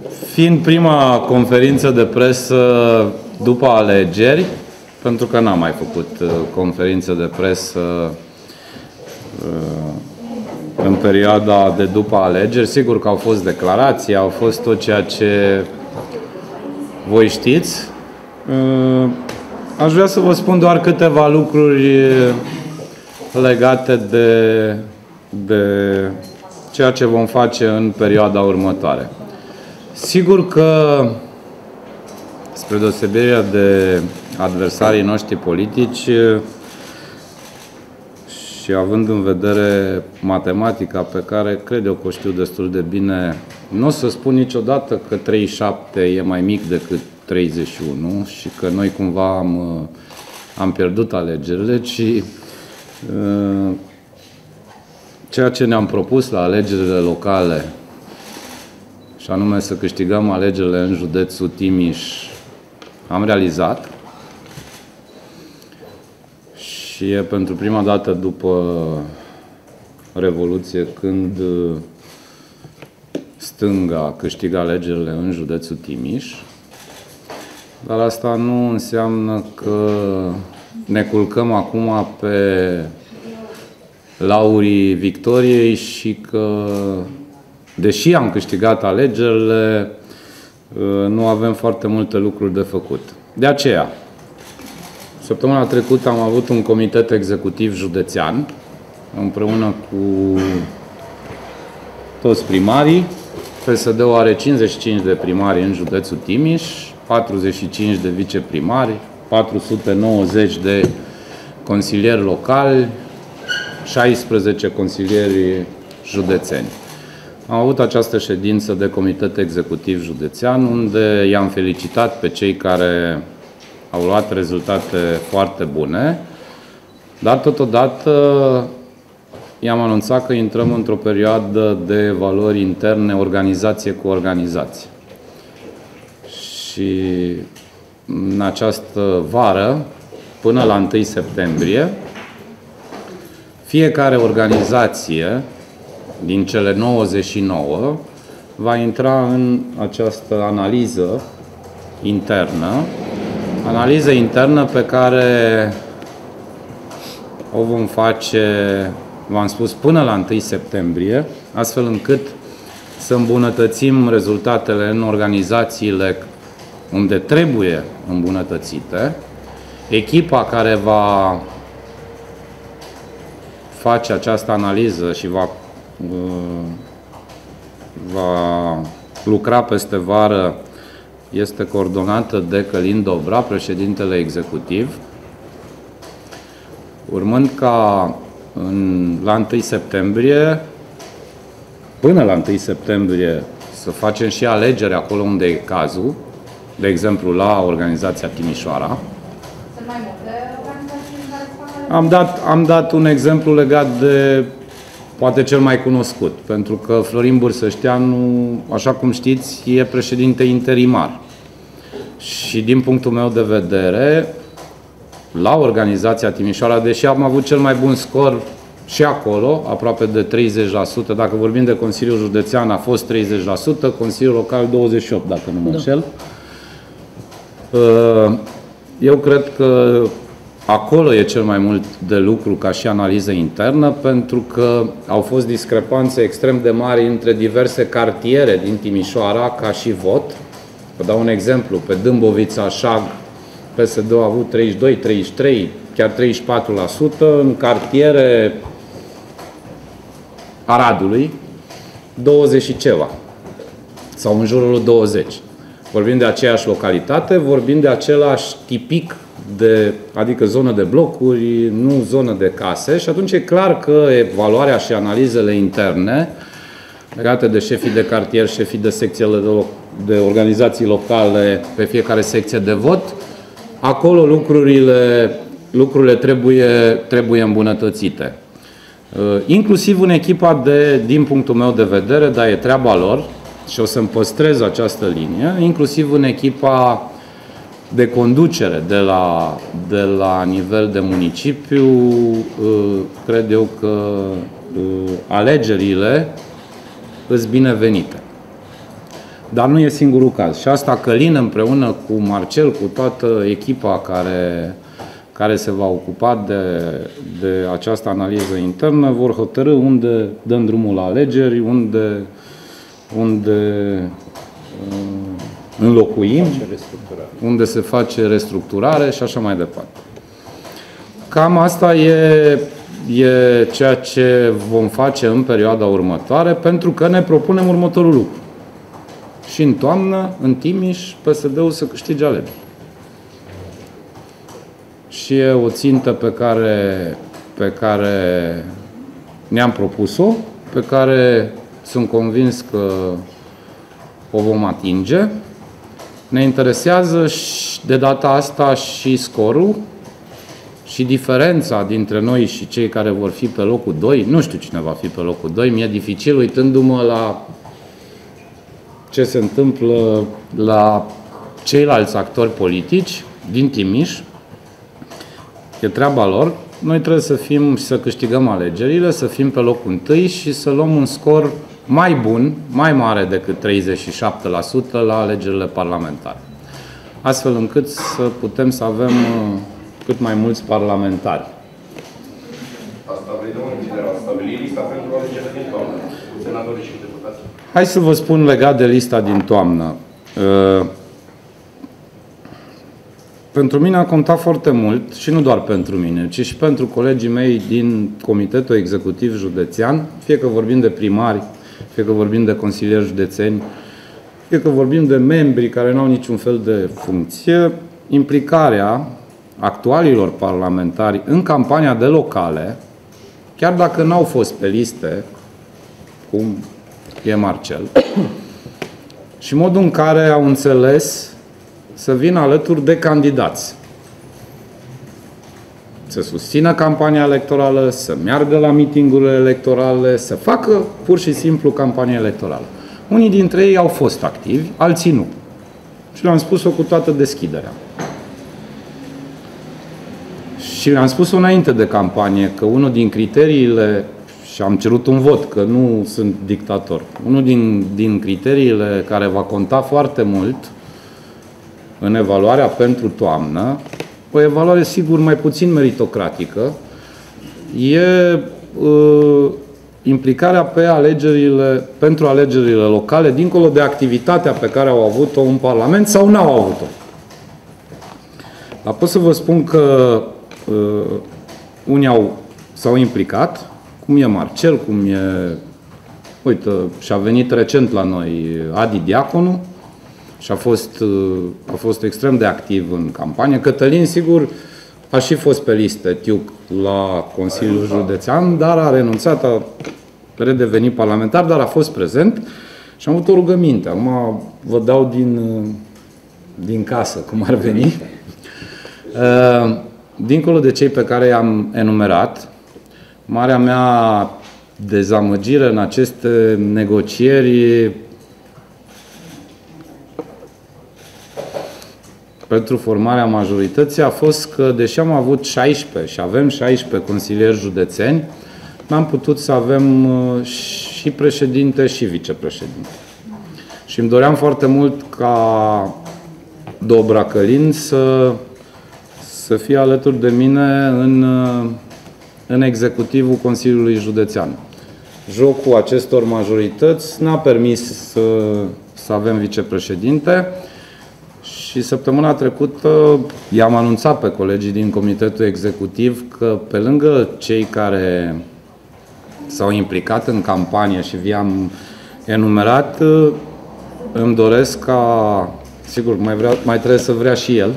Fiind prima conferință de presă după alegeri, pentru că n-am mai făcut conferință de presă în perioada de după alegeri, sigur că au fost declarații, au fost tot ceea ce voi știți. Aș vrea să vă spun doar câteva lucruri legate de ceea ce vom face în perioada următoare. Sigur că, spre deosebire de adversarii noștri politici și având în vedere matematica pe care cred eu că o știu destul de bine, nu o să spun niciodată că 37 e mai mic decât 31 și că noi cumva am pierdut alegerile, ci ceea ce ne-am propus la alegerile locale, și anume să câștigăm alegerile în județul Timiș, am realizat. Și e pentru prima dată după Revoluție când stânga câștigă alegerile în județul Timiș. Dar asta nu înseamnă că ne culcăm acum pe laurii victoriei și că, deși am câștigat alegerile, nu avem foarte multe lucruri de făcut. De aceea, săptămâna trecută am avut un comitet executiv județean, împreună cu toți primarii. PSD-ul are 55 de primari în județul Timiș, 45 de viceprimari, 490 de consilieri locali, 16 consilieri județeni. Am avut această ședință de comitet executiv județean, unde i-am felicitat pe cei care au luat rezultate foarte bune, dar totodată i-am anunțat că intrăm într-o perioadă de evaluări interne, organizație cu organizație. Și în această vară, până la 1 septembrie, fiecare organizație din cele 99 va intra în această analiză internă pe care o vom face, v-am spus, până la 1 septembrie, astfel încât să îmbunătățim rezultatele în organizațiile unde trebuie îmbunătățite. Echipa care va face această analiză și va lucra peste vară este coordonată de Călin Dobra, președintele executiv, urmând ca la 1 septembrie, până la 1 septembrie, să facem și alegeri acolo unde e cazul, de exemplu la organizația Timișoara. Sunt mai multe organizații în care se fac alegeri? Am dat un exemplu legat de poate cel mai cunoscut, pentru că Florin Bursășteanu, așa cum știți, e președinte interimar. Și din punctul meu de vedere, la organizația Timișoara, deși am avut cel mai bun scor și acolo, aproape de 30%, dacă vorbim de Consiliul Județean a fost 30%, Consiliul Local 28%, dacă nu mă înșel. Eu cred că acolo e cel mai mult de lucru ca și analiză internă, pentru că au fost discrepanțe extrem de mari între diverse cartiere din Timișoara ca și vot. Vă dau un exemplu. Pe Dâmbovița, Șag, PSD-ul a avut 32, 33, chiar 34%. În cartiere Aradului, 20 și ceva. Sau în jurul 20. Vorbim de aceeași localitate, vorbim de același tipic, adică zonă de blocuri, nu zonă de case, și atunci e clar că evaluarea și analizele interne legate de șefii de cartier, șefii de secțiile de organizații locale pe fiecare secție de vot, acolo lucrurile trebuie îmbunătățite. Inclusiv în echipa din punctul meu de vedere, dar e treaba lor și o să-mi păstrez această linie, inclusiv în echipa de conducere de la nivel de municipiu, cred eu că alegerile sunt binevenite. Dar nu e singurul caz. Și asta Călin împreună cu Marcel, cu toată echipa care se va ocupa de această analiză internă, vor hotărî unde dăm drumul la alegeri, unde înlocuim, unde se face restructurare și așa mai departe. Cam asta e ceea ce vom face în perioada următoare, pentru că ne propunem următorul lucru. Și în toamnă, în Timiș, PSD-ul să câștige alegeri. Și e o țintă pe care ne-am propus-o, pe care sunt convins că o vom atinge. Ne interesează și de data asta și scorul și diferența dintre noi și cei care vor fi pe locul 2. Nu știu cine va fi pe locul 2, mi-e dificil uitându-mă la ce se întâmplă la ceilalți actori politici din Timiș. E treaba lor. Noi trebuie să fim și să câștigăm alegerile, să fim pe locul 1 și să luăm un scor mai bun, mai mare decât 37% la alegerile parlamentare. Astfel încât să putem să avem cât mai mulți parlamentari. Asta vrei de unde a stabili lista pentru alegerile din toamnă, cu senatorii și deputații? Hai să vă spun legat de lista din toamnă. Pentru mine a contat foarte mult, și nu doar pentru mine, ci și pentru colegii mei din Comitetul Executiv Județean, fie că vorbim de primari, fie că vorbim de consilieri județeni, fie că vorbim de membri care nu au niciun fel de funcție, implicarea actualilor parlamentari în campania de locale, chiar dacă n-au fost pe liste, cum e Marcel, și modul în care au înțeles să vină alături de candidați. Să susțină campania electorală, să meargă la mitingurile electorale, să facă pur și simplu campania electorală. Unii dintre ei au fost activi, alții nu. Și le-am spus-o cu toată deschiderea. Și le-am spus-o înainte de campanie, că unul din criteriile, și am cerut un vot, că nu sunt dictator, unul din criteriile care va conta foarte mult în evaluarea pentru toamnă, o evaluare sigur mai puțin meritocratică, e implicarea pentru alegerile locale, dincolo de activitatea pe care au avut-o în Parlament sau n-au avut-o. Dar pot să vă spun că unii s-au implicat, cum e Marcel, cum e, uite, și-a venit recent la noi Adi Diaconu, și a fost extrem de activ în campanie. Cătălin, sigur, a și fost pe listă Tiuc la Consiliul Județean, dar a renunțat, a redevenit parlamentar, dar a fost prezent și am avut o rugăminte. Acum vă dau din casă, cum ar veni. Dincolo de cei pe care i-am enumerat, marea mea dezamăgire în aceste negocieri pentru formarea majorității a fost că, deși am avut 16 și avem 16 consilieri județeni, n-am putut să avem și președinte și vicepreședinte. Și îmi doream foarte mult ca Dobra Călin să fie alături de mine în executivul Consiliului Județean. Jocul acestor majorități n-a permis să avem vicepreședinte. Și săptămâna trecută i-am anunțat pe colegii din Comitetul Executiv că, pe lângă cei care s-au implicat în campanie și vi-am enumerat, îmi doresc ca, sigur, mai trebuie să vrea și el,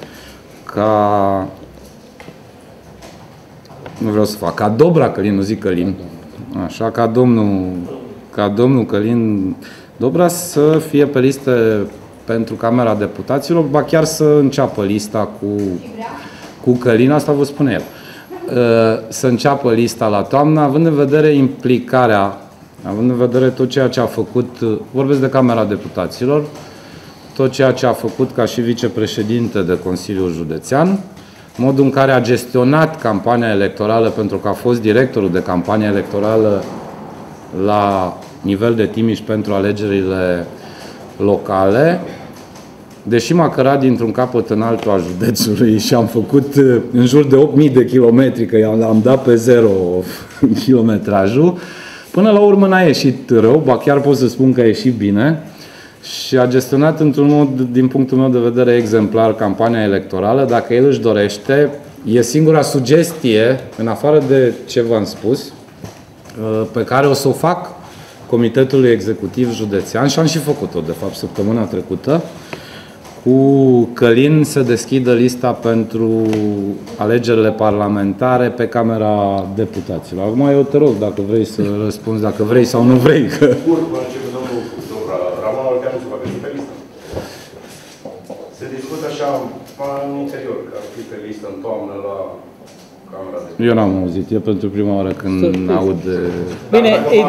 nu vreau să fac, ca Dobra Călin, nu zic Călin, așa, ca domnul Călin Dobra să fie pe listă pentru Camera Deputaților, ba chiar să înceapă lista cu Călin, asta vă spune el, să înceapă lista la toamnă, având în vedere implicarea, având în vedere tot ceea ce a făcut, vorbesc de Camera Deputaților, tot ceea ce a făcut ca și vicepreședinte de Consiliul Județean, modul în care a gestionat campania electorală, pentru că a fost directorul de campanie electorală la nivel de Timiș pentru alegerile locale, deși m-a cărat dintr-un capăt în altul al județului și am făcut în jur de 8000 de kilometri, că am dat pe zero kilometrajul, până la urmă n-a ieșit rău, ba chiar pot să spun că a ieșit bine și a gestionat într-un mod, din punctul meu de vedere, exemplar campania electorală. Dacă el își dorește, e singura sugestie, în afară de ce v-am spus, pe care o să o fac Comitetului Executiv Județean și am și făcut-o, de fapt, săptămâna trecută, cu Călin să deschidă lista pentru alegerile parlamentare pe Camera Deputaților. Acum eu te rog, dacă vrei să răspunzi, dacă vrei sau nu vrei. Scurt, până începe domnul Ramon Olteanu să facă și pe listă. Se discută așa în interior, că ar fi pe listă în toamnă la Camera Deputaților. Eu n-am auzit, e pentru prima oară când aud... Bine,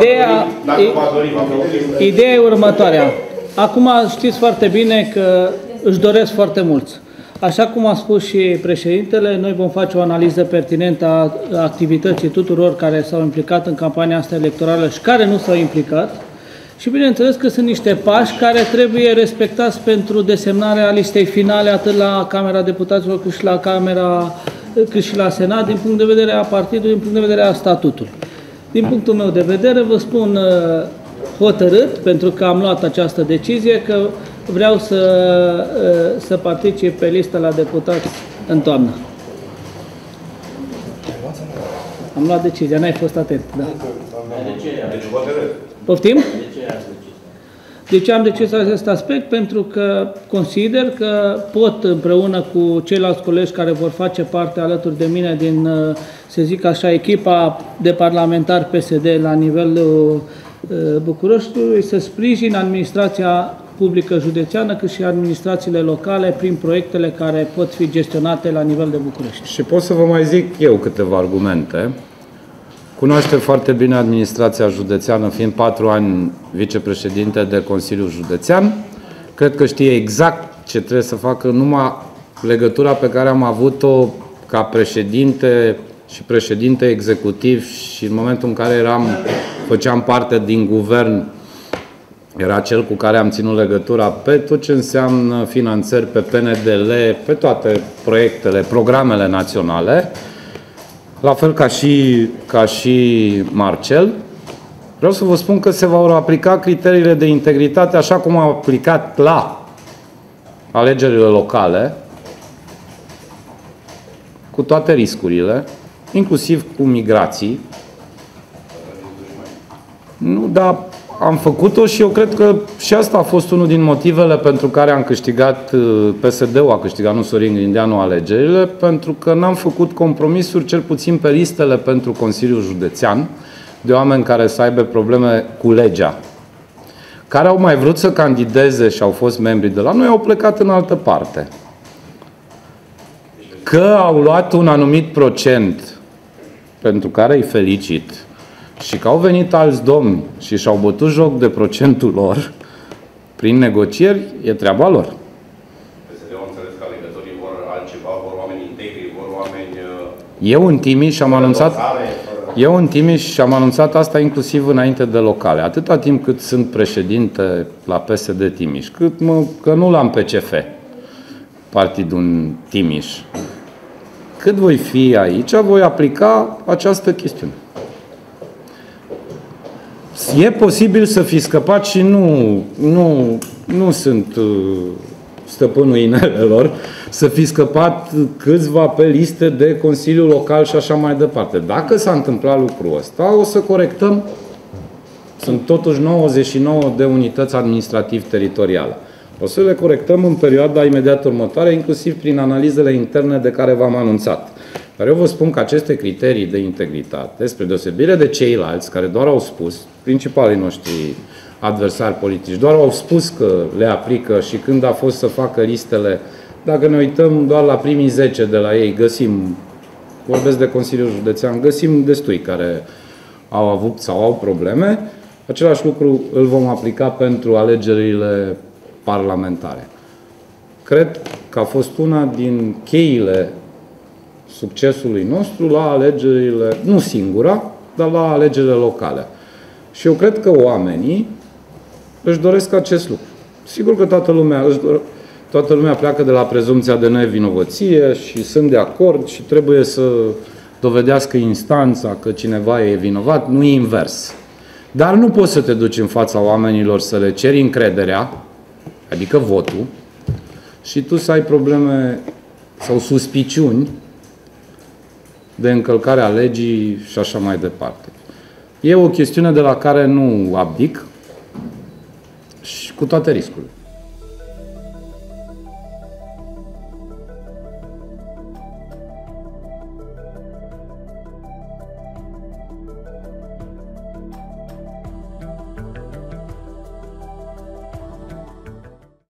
ideea e următoarea. Acum știți foarte bine că își doresc foarte mulți. Așa cum a spus și președintele, noi vom face o analiză pertinentă a activității tuturor care s-au implicat în campania asta electorală și care nu s-au implicat. Și bineînțeles că sunt niște pași care trebuie respectați pentru desemnarea listei finale, atât la Camera Deputaților cât și la Senat, din punct de vedere a partidului, din punct de vedere a statutului. Din punctul meu de vedere, vă spun hotărât, pentru că am luat această decizie, că vreau să particip pe listă la deputați în toamnă. Am luat decizia, n-ai fost atent. Da. Poftim? De ce am decis acest aspect? Pentru că consider că pot, împreună cu ceilalți colegi care vor face parte alături de mine din, să zic așa, echipa de parlamentari PSD la nivelul Bucureștiului, să sprijin administrația publică județeană, cât și administrațiile locale prin proiectele care pot fi gestionate la nivel de București. Și pot să vă mai zic eu câteva argumente. Cunoaște foarte bine administrația județeană, fiind 4 ani vicepreședinte de Consiliul Județean. Cred că știe exact ce trebuie să facă, numai legătura pe care am avut-o ca președinte și președinte executiv și în momentul în care făceam parte din guvern, era cel cu care am ținut legătura pe tot ce înseamnă finanțări pe PNDL, pe toate proiectele, programele naționale, la fel ca și Marcel. Vreau să vă spun că se vor aplica criteriile de integritate așa cum au aplicat la alegerile locale, cu toate riscurile, inclusiv cu migrații. Nu, dar am făcut-o și eu cred că și asta a fost unul din motivele pentru care am câștigat, PSD-ul a câștigat, nu Sorin Grindeanu, alegerile, pentru că n-am făcut compromisuri, cel puțin pe listele pentru Consiliul Județean, de oameni care să aibă probleme cu legea, care au mai vrut să candideze și au fost membri de la noi, au plecat în altă parte. Că au luat un anumit procent, pentru care îi felicit, și că au venit alți domni și și-au bătut joc de procentul lor prin negocieri, e treaba lor. PSD-ul am înțeles că alegătorii vor altceva, vor oameni integri, vor oameni... Eu în Timiș și am anunțat asta inclusiv înainte de locale. Atâta timp cât sunt președinte la PSD Timiș, că nu l-am pe CF, partidul în Timiș, cât voi fi aici, voi aplica această chestiune. E posibil să fi scăpat și nu sunt stăpânul inelelor, să fi scăpat câțiva pe liste de Consiliul Local și așa mai departe. Dacă s-a întâmplat lucrul ăsta, o să corectăm. Sunt totuși 99 de unități administrativ-teritoriale. O să le corectăm în perioada imediat următoare, inclusiv prin analizele interne de care v-am anunțat. Dar eu vă spun că aceste criterii de integritate, spre deosebire de ceilalți care doar au spus, principalii noștri adversari politici, doar au spus că le aplică și când a fost să facă listele, dacă ne uităm doar la primii 10 de la ei, găsim, vorbesc de Consiliul Județean, găsim destui care au avut sau au probleme. Același lucru îl vom aplica pentru alegerile parlamentare. Cred că a fost una din cheile succesului nostru la alegerile, nu singura, dar la alegerile locale. Și eu cred că oamenii își doresc acest lucru. Sigur că toată lumea pleacă de la prezumția de nevinovăție și sunt de acord și trebuie să dovedească instanța că cineva e vinovat, nu e invers. Dar nu poți să te duci în fața oamenilor să le ceri încrederea, adică votul, și tu să ai probleme sau suspiciuni de încălcarea legii și așa mai departe. E o chestiune de la care nu abdic și cu toate riscurile.